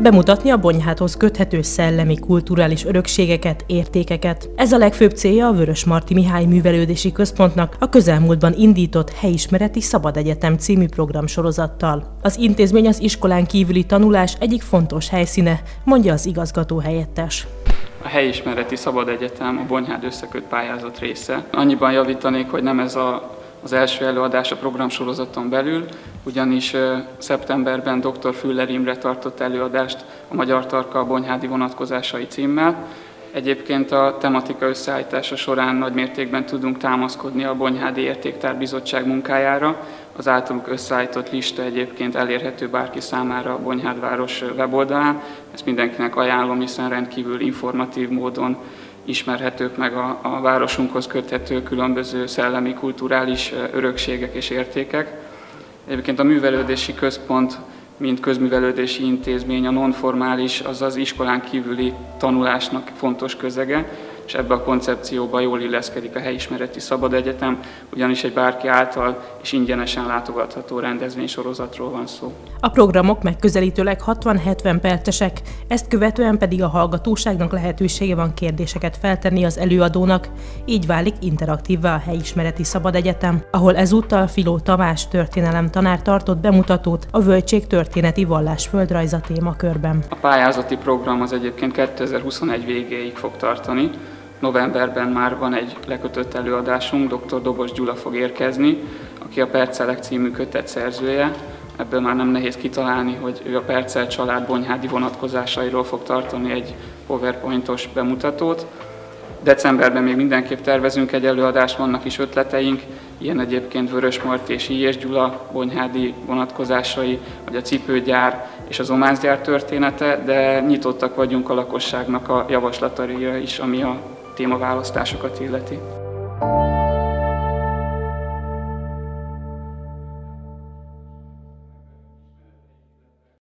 bemutatni a Bonyhádhoz köthető szellemi, kulturális örökségeket, értékeket. Ez a legfőbb célja a Vörösmarty Mihály Művelődési Központnak a közelmúltban indított Helyismereti Szabadegyetem című programsorozattal. Az intézmény az iskolán kívüli tanulás egyik fontos helyszíne, mondja az igazgató helyettes. A Helyismereti Szabadegyetem a Bonyhád összeköt pályázat része. Annyiban javítanék, hogy nem ez az első előadás a programsorozaton belül, ugyanis szeptemberben dr. Füller Imre tartott előadást a Magyar Tarka a bonyhádi vonatkozásai címmel. Egyébként a tematika összeállítása során nagymértékben tudunk támaszkodni a Bonyhádi Értéktár Bizottság munkájára. Az általuk összeállított lista egyébként elérhető bárki számára a Bonyhádváros weboldalán. Ezt mindenkinek ajánlom, hiszen rendkívül informatív módon ismerhetők meg a városunkhoz köthető különböző szellemi, kulturális örökségek és értékek. Egyébként a Művelődési Központ, mint közművelődési intézmény, a nonformális, azaz iskolán kívüli tanulásnak fontos közege, és ebbe a koncepcióba jól illeszkedik a Helyismereti Szabadegyetem, ugyanis egy bárki által és ingyenesen látogatható rendezvénysorozatról van szó. A programok megközelítőleg 60-70 percesek, ezt követően pedig a hallgatóságnak lehetősége van kérdéseket feltenni az előadónak, így válik interaktívvá a Helyismereti Szabadegyetem, ahol ezúttal Filó Tamás történelemtanár tartott bemutatót a Völtség történeti vallás-földrajza témakörben. A pályázati program az egyébként 2021 végéig fog tartani. Novemberben már van egy lekötött előadásunk, dr. Dobos Gyula fog érkezni, aki a Percelek című kötet szerzője. Ebből már nem nehéz kitalálni, hogy ő a Percel család bonyhádi vonatkozásairól fog tartani egy PowerPointos bemutatót. Decemberben még mindenképp tervezünk egy előadást, vannak is ötleteink, ilyen egyébként Vörösmarty és Illyés Gyula bonyhádi vonatkozásai, vagy a cipőgyár és az omászgyár története, de nyitottak vagyunk a lakosságnak a javaslataira is, ami a témaválasztásokat illeti.